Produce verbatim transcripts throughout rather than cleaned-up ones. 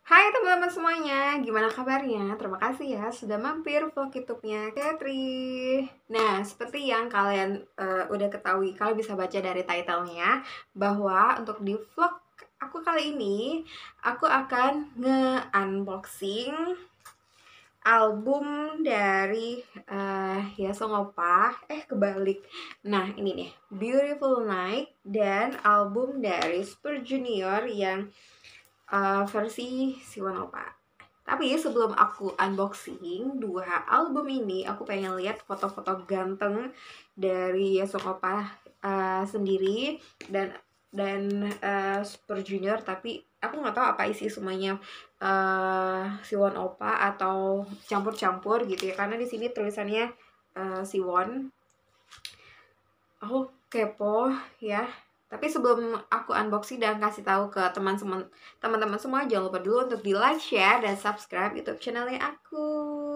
Hai teman-teman semuanya, gimana kabarnya? Terima kasih ya sudah mampir vlog YouTube-nya Katri. Nah, seperti yang kalian uh, udah ketahui, kalian bisa baca dari title-nya bahwa untuk di vlog aku kali ini, aku akan nge-unboxing album dari uh, Yasung Oppa. Eh, kebalik. Nah, ini nih, Beautiful Night dan album dari Super Junior yang uh, versi Siwan Oppa. Tapi sebelum aku unboxing dua album ini, aku pengen lihat foto-foto ganteng dari Yasung Oppa uh, sendiri dan dan uh, Super Junior. Tapi aku nggak tahu apa isi semuanya uh, Siwon Oppa atau campur-campur gitu ya, karena di sini tulisannya uh, Siwon. Aku kepo ya. Tapi sebelum aku unboxing dan kasih tahu ke teman-teman teman-teman semua, jangan lupa dulu untuk di like, share, dan subscribe YouTube channelnya aku.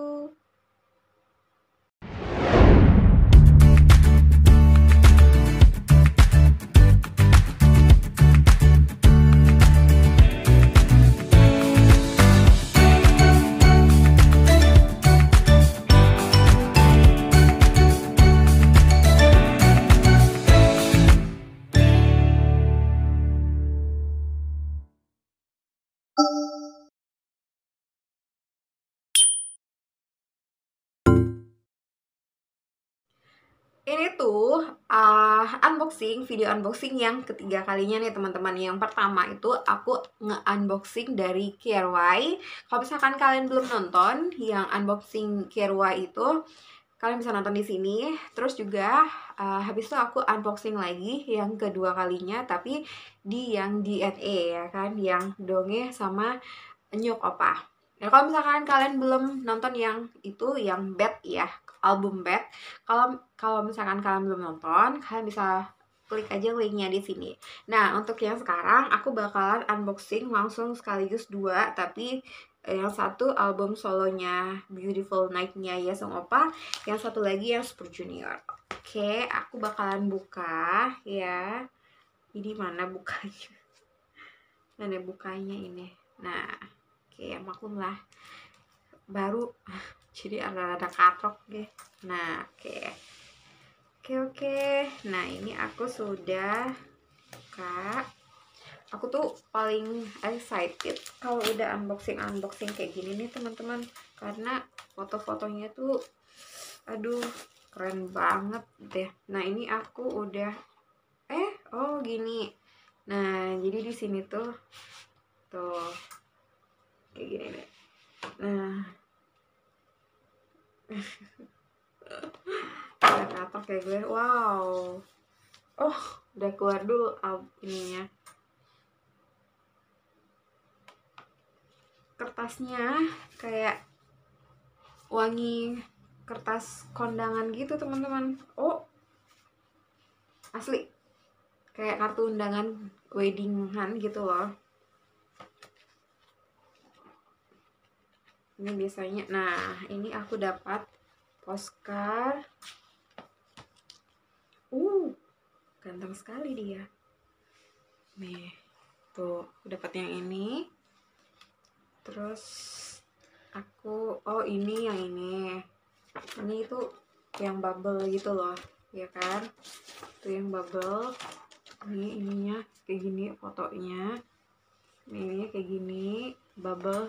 Ini tuh uh, unboxing, video unboxing yang ketiga kalinya nih teman-teman. Yang pertama itu aku nge-unboxing dari K R Y. Kalau misalkan kalian belum nonton yang unboxing K R Y itu, kalian bisa nonton di sini. Terus juga uh, habis itu aku unboxing lagi yang kedua kalinya, tapi di yang D N A ya kan, yang Donge sama Nyuk Oppa. Nah, kalau misalkan kalian belum nonton yang itu, yang Bad ya, album Bad. Kalau kalau misalkan kalian belum nonton, kalian bisa klik aja linknya di sini. Nah, untuk yang sekarang aku bakalan unboxing langsung sekaligus dua, tapi yang satu album solonya Beautiful Night-nya Yasung Oppa, yang satu lagi yang Super Junior. Oke, aku bakalan buka ya. Ini mana bukanya? Mana bukanya ini? Nah, oke, maklum lah, baru jadi ada-ada katrok deh. Nah, oke oke oke nah ini aku sudah buka. Aku tuh paling excited kalau udah unboxing unboxing kayak gini nih teman-teman, karena foto-fotonya tuh aduh keren banget deh. Nah, ini aku udah eh oh gini. Nah, jadi di sini tuh tuh kayak gini deh. Nah, ada katok kayak gue. Wow. Oh, udah keluar dulu ininya. Kertasnya kayak wangi kertas kondangan gitu teman-teman. Oh, asli kayak kartu undangan weddingan gitu loh. Ini biasanya. Nah, ini aku dapat postcard. Uh, ganteng sekali dia. Nih, tuh aku dapat yang ini. Terus aku, oh ini yang ini. Ini itu yang bubble gitu loh, ya kan? Itu yang bubble. Ini ininya kayak gini fotonya. Ini ininya kayak gini, bubble.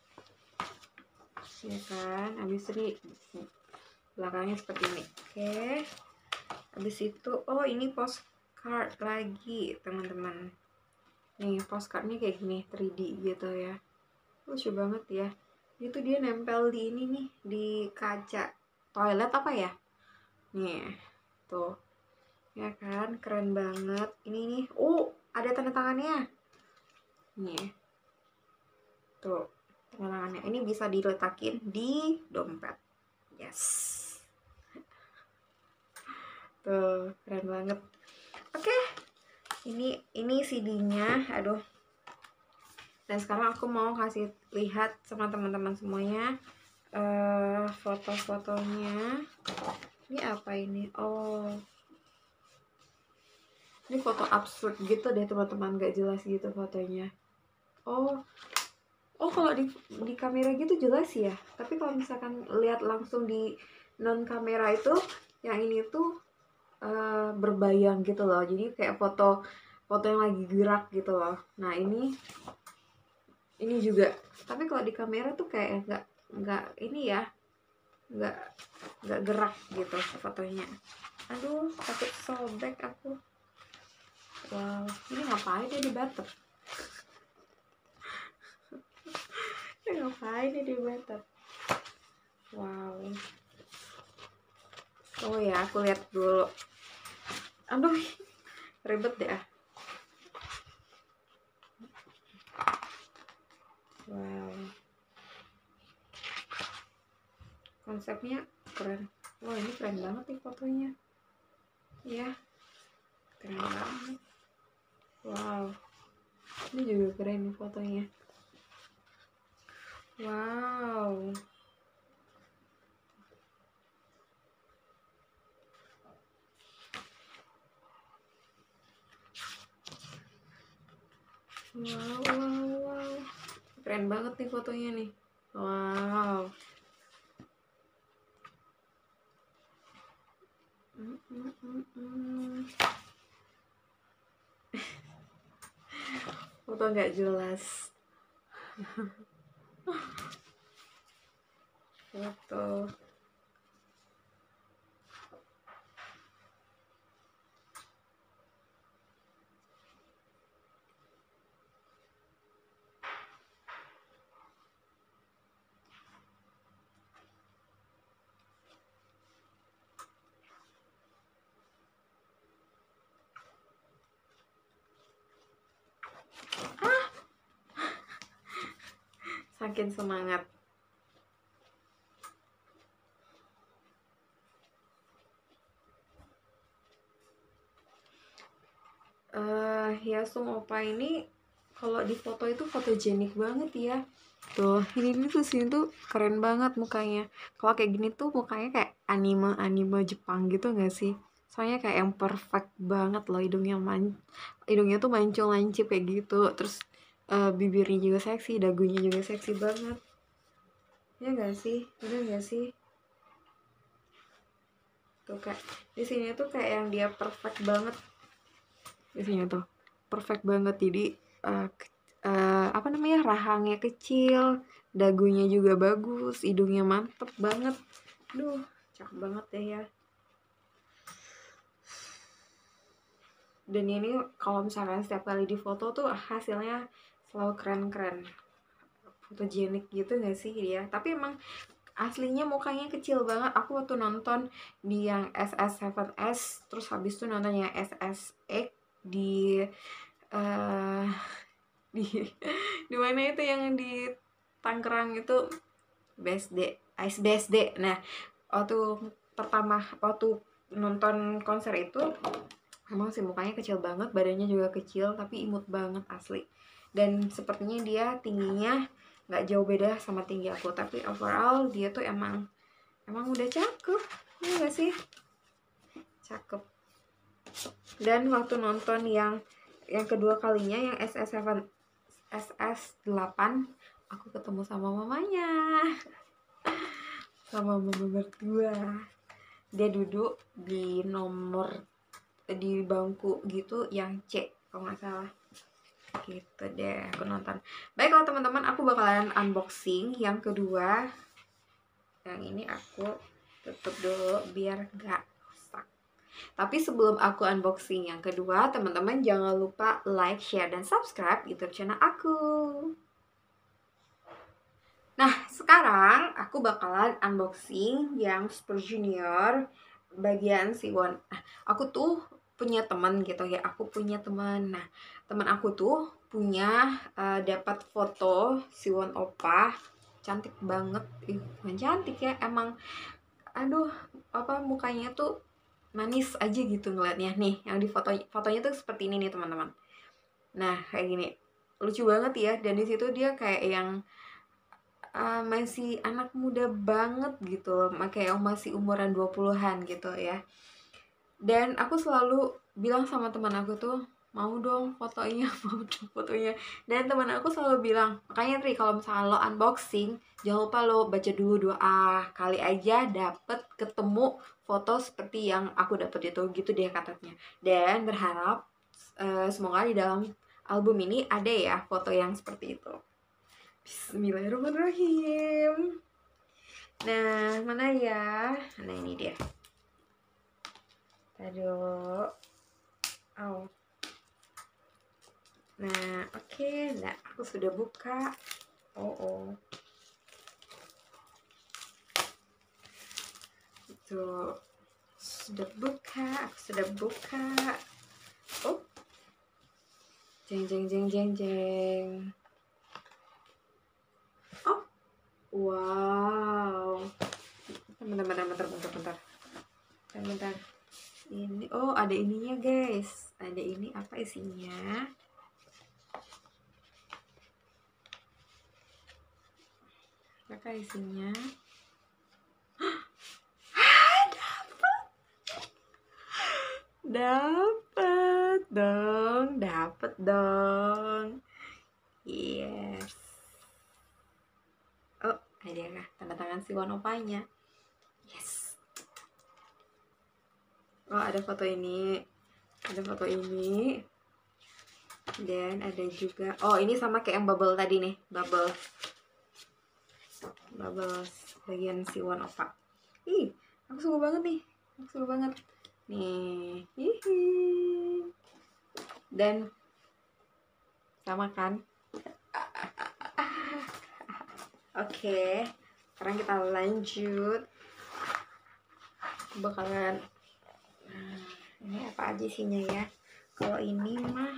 Ya kan? Habis ini belakangnya seperti ini. Oke. Habis itu, oh ini postcard lagi, teman-teman. Nih, postcardnya kayak gini, tiga D gitu ya. Lucu banget ya. Itu dia nempel di ini nih, di kaca toilet apa ya? Nih, tuh. Ya kan, keren banget. Ini nih, oh, ada tanda tangannya. Nih. Tuh, tanda tangannya. Ini bisa diletakin di dompet. Yes. Tuh, keren banget. Oke. Ini ini C D-nya. Aduh. Dan sekarang aku mau kasih lihat sama teman-teman semuanya uh, foto-fotonya. Ini apa ini? Oh, ini foto absurd gitu deh teman-teman, gak jelas gitu fotonya. Oh, Oh, kalau di di kamera gitu jelas ya, tapi kalau misalkan lihat langsung di non kamera itu, yang ini tuh uh, berbayang gitu loh, jadi kayak foto foto yang lagi gerak gitu loh. Nah ini ini juga, tapi kalau di kamera tuh kayak nggak nggak ini ya, nggak nggak gerak gitu fotonya. Aduh, takut sobek aku. Wow, ini ngapain ya di butter? Ini ngapain ya di butter? Wow. Oh ya, aku lihat dulu. Aduh, ribet deh ah. Wow. Konsepnya keren. Wah, ini keren banget nih fotonya. Ya, keren banget. Wow. Ini juga keren nih fotonya. Wow. Wow, wow, wow. Keren banget nih fotonya nih. Wow. Mm, mm, mm, mm. Foto nggak jelas. Foto. Ah. Saking semangat. Uh, Hyesung Oppa ini kalau di foto itu fotogenik banget ya. Tuh, ini, ini tuh sini tuh keren banget mukanya. Kalau kayak gini tuh mukanya kayak anime-anime Jepang gitu gak sih? Soalnya kayak yang perfect banget loh, hidungnya man hidungnya tuh mancung lancip kayak gitu. Terus uh, bibirnya juga seksi, dagunya juga seksi banget. Ya gak sih? Bener gak sih? Tuh kayak di sini tuh kayak yang dia perfect banget. Di sini tuh perfect banget, jadi uh, uh, apa namanya, rahangnya kecil, dagunya juga bagus, hidungnya mantep banget. Duh, cakep banget deh ya. Dan ini kalau misalkan setiap kali di foto tuh hasilnya selalu keren-keren, fotogenik gitu gak sih dia? Tapi emang aslinya mukanya kecil banget. Aku waktu nonton di yang S S tujuh S, terus habis itu nonton yang S S delapan di uh, di di mana itu yang di Tangerang itu, B S D, Ice B S D. Nah, waktu pertama waktu nonton konser itu emang sih mukanya kecil banget, badannya juga kecil, tapi imut banget asli. Dan sepertinya dia tingginya nggak jauh beda sama tinggi aku, tapi overall dia tuh emang emang udah cakep, ya nggak sih? Cakep. Dan waktu nonton yang yang kedua kalinya, yang S S tujuh S S delapan, aku ketemu sama mamanya, sama mama mertua. Dia duduk di nomor di bangku gitu yang C kalau nggak salah. Gitu deh aku nonton. Baiklah teman-teman, aku bakalan unboxing yang kedua. Yang ini aku tutup dulu biar nggak rusak. Tapi sebelum aku unboxing yang kedua, teman-teman jangan lupa like, share, dan subscribe YouTube channel aku. Nah, sekarang aku bakalan unboxing yang Super Junior bagian Siwon. Nah, aku tuh punya teman gitu ya, aku punya teman. Nah, teman aku tuh punya uh, dapat foto Siwon Oppa, cantik banget. Ih, bukan cantik ya, emang aduh, apa mukanya tuh manis aja gitu ngeliatnya. Nih, yang di foto fotonya tuh seperti ini nih, teman-teman. Nah, kayak gini. Lucu banget ya, dan di situ dia kayak yang Uh, masih anak muda banget gitu, kayak masih umuran dua puluhan gitu ya. Dan aku selalu bilang sama teman aku tuh, mau dong fotonya, mau dong fotonya. Dan teman aku selalu bilang, makanya Tri kalau misalnya lo unboxing, jangan lupa lo baca dulu doa, kali aja dapet ketemu foto seperti yang aku dapet itu, gitu deh katanya. Dan berharap uh, semoga di dalam album ini ada ya foto yang seperti itu. Bismillahirrahmanirrahim. Nah, mana ya? Nah, ini dia. Aduh. Oh. Nah, oke. Okay. Nah, aku sudah buka. Oh, oh. Itu. Sudah buka. Aku sudah buka. Oh. Jeng, jeng, jeng, jeng, jeng. Oh. Wow. Bentar, bentar, bentar, bentar, bentar. Bentar, bentar. Ini, oh ada ininya guys. Ada ini, apa isinya? Apa isinya? Ah, dapet. Dapet dong, dapet dong. Yes. Oh, ada kah tanda tangan si Wanopanya? Yes. Oh, ada foto ini. Ada foto ini. Dan ada juga, oh ini sama kayak yang bubble tadi nih, bubble. Bubble bagian si One Opa. Ih, aku suka banget nih. Aku suka banget. Nih. Hihi. Dan sama kan? Oke, okay. Sekarang kita lanjut. Bakalan nah, ini apa aja isinya ya? Kalau ini mah,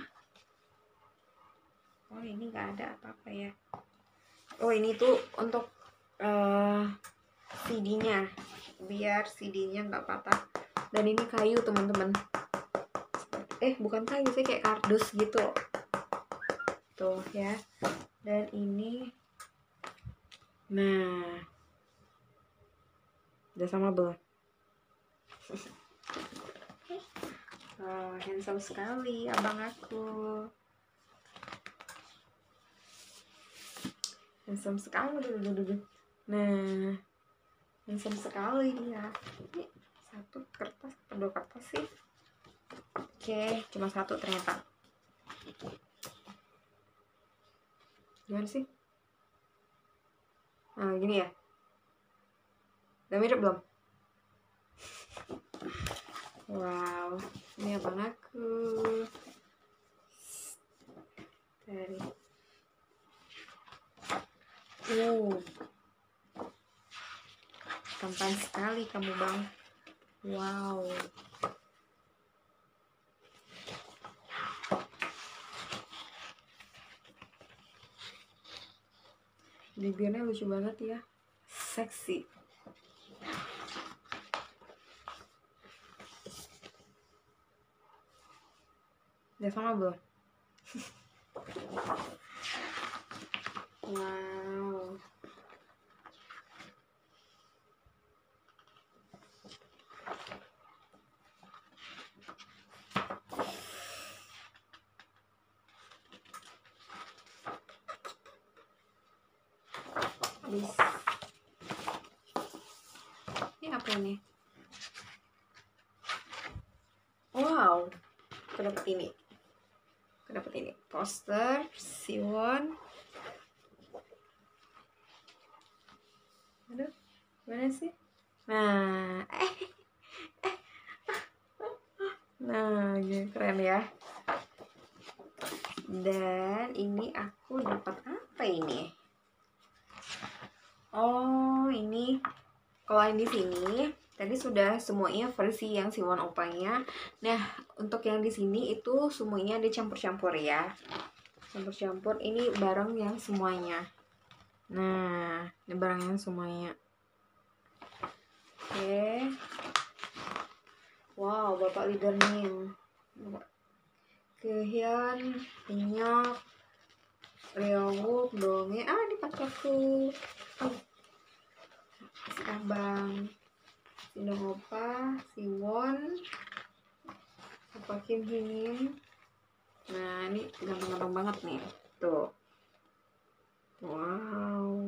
oh ini nggak ada apa-apa ya. Oh ini tuh untuk uh, C D-nya, biar C D-nya nggak patah. Dan ini kayu teman-teman. Eh bukan kayu sih, kayak kardus gitu. Tuh ya. Dan ini, nah, udah sama belum? Oh, handsome sekali abang aku. Handsome sekali. Nah, handsome sekali dia. Ini satu kertas atau dua kertas sih? Oke, cuma satu ternyata. Gimana sih? Nah, gini ya. Udah mirip belum? Wow, ini abang aku. Dari Uh, tampan sekali kamu bang. Wow. Bibirnya lucu banget ya, seksi. Udah sama belum? Wow. Habis. Ini apa ini? Wow. Aku dapat ini. Aku dapat ini. Poster Siwon. Aduh, mana sih? Nah, eh, eh, nah, gitu keren ya. Dan ini aku dapat apa ini? Oh, ini kalau yang di sini tadi sudah semuanya versi yang Siwon Opanya. Nah, untuk yang di sini itu semuanya dicampur-campur ya. Campur-campur, ini barang yang semuanya. Nah, ini barang yang semuanya. Oke. Okay. Wow, Bapak Leader Nim. Kehyun, Minyak, Reowuk, Donge. Ah, di pacarku. Oh. Si Abang. Sinohopa, Siwon, Opa Kim Hinim, Nah, ini ganteng-ganteng banget nih. Tuh. Wow.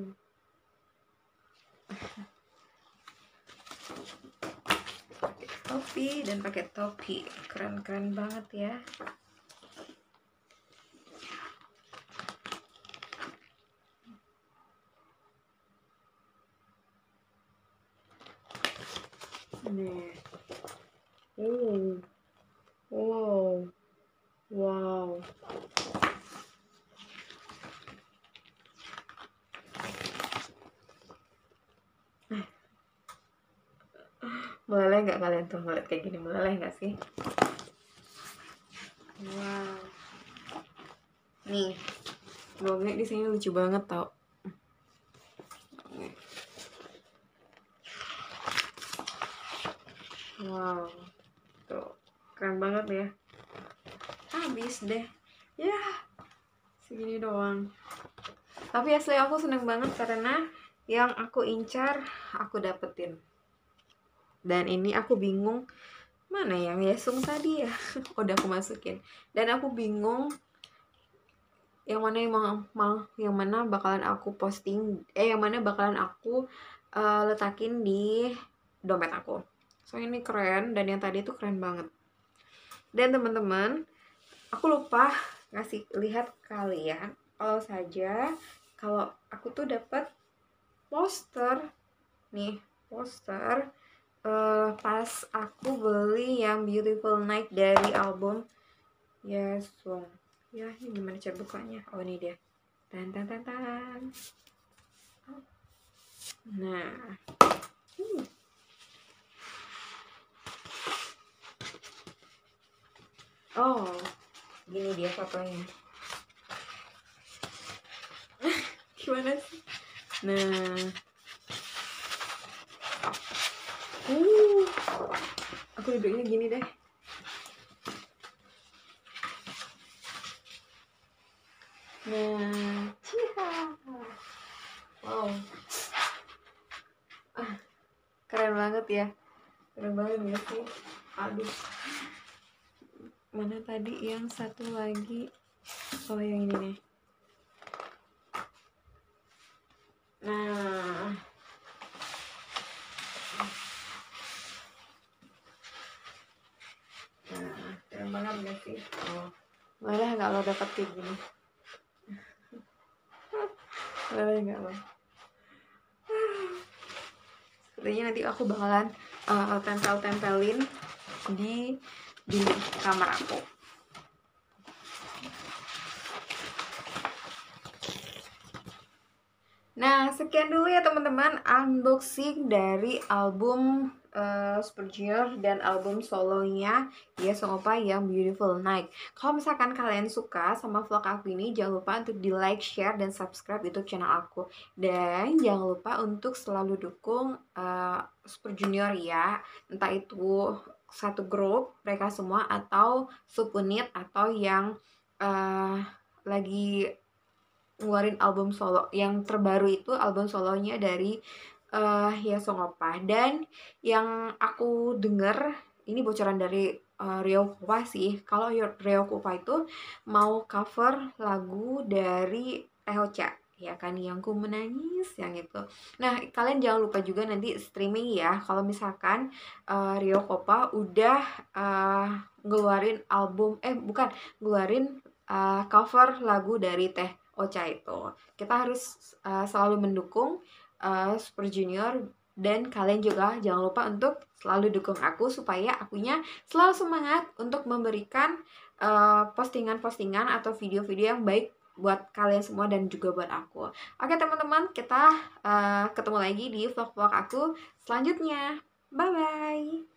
Pakai topi dan pakai topi. Keren-keren banget ya. Nih. Oh. Wow. Wow. Meleleh nggak kalian tuh ngeliat kayak gini? Meleleh nggak sih? Wow. Nih, blognya di sini lucu banget tau. Wow, tuh keren banget ya. Habis deh, ya segini doang. Tapi asli aku seneng banget karena yang aku incar aku dapetin. Dan ini aku bingung mana yang Yesung tadi ya. Udah aku masukin. Dan aku bingung yang mana yang mau, mau yang mana bakalan aku posting, eh yang mana bakalan aku uh, letakin di dompet aku. So ini keren dan yang tadi tuh keren banget. Dan teman-teman, aku lupa ngasih lihat kalian kalau saja kalau aku tuh dapat poster nih, poster uh, pas aku beli yang Beautiful Night dari album Yesung. Ya, ini gimana cara bukanya? Oh, ini dia. Tan tan tan tan. Nah. Hmm. Oh, gini dia fotonya. Gimana sih? Nah. Uh. Aku duduknya gini deh. Nah, wow, ah, keren banget ya, keren banget ya sih. Aduh, mana tadi yang satu lagi? Oh, yang ini nih. Nah, nah, keren banget gak sih? Oh, malah nggak lo dapet kayak gini. Malah nggak lo. Sepertinya nanti aku bakalan uh, tempel-tempelin di dinding kamar aku. Nah, sekian dulu ya teman-teman unboxing dari album uh, Super Junior dan album solonya Yesung Oppa yang Beautiful Night. Kalau misalkan kalian suka sama vlog aku ini, jangan lupa untuk di like, share, dan subscribe YouTube channel aku. Dan jangan lupa untuk selalu dukung uh, Super Junior ya, entah itu satu grup mereka semua atau subunit atau yang uh, lagi ngeluarin album solo. Yang terbaru itu album solonya dari uh, Yesung Oppa. Dan yang aku denger, ini bocoran dari uh, Ryoko Oppa sih, kalau Ryoko Oppa itu mau cover lagu dari Teocha, ya kan, yang ku menangis, yang itu. Nah, kalian jangan lupa juga nanti streaming ya, kalau misalkan uh, Ryoko Oppa udah uh, ngeluarin album, eh bukan, ngeluarin uh, cover lagu dari Teh Ocha itu. Kita harus uh, selalu mendukung uh, Super Junior, dan kalian juga jangan lupa untuk selalu dukung aku supaya akunya selalu semangat untuk memberikan postingan-postingan uh, atau video-video yang baik buat kalian semua dan juga buat aku. Oke teman-teman, kita uh, ketemu lagi di vlog-vlog aku selanjutnya. Bye-bye.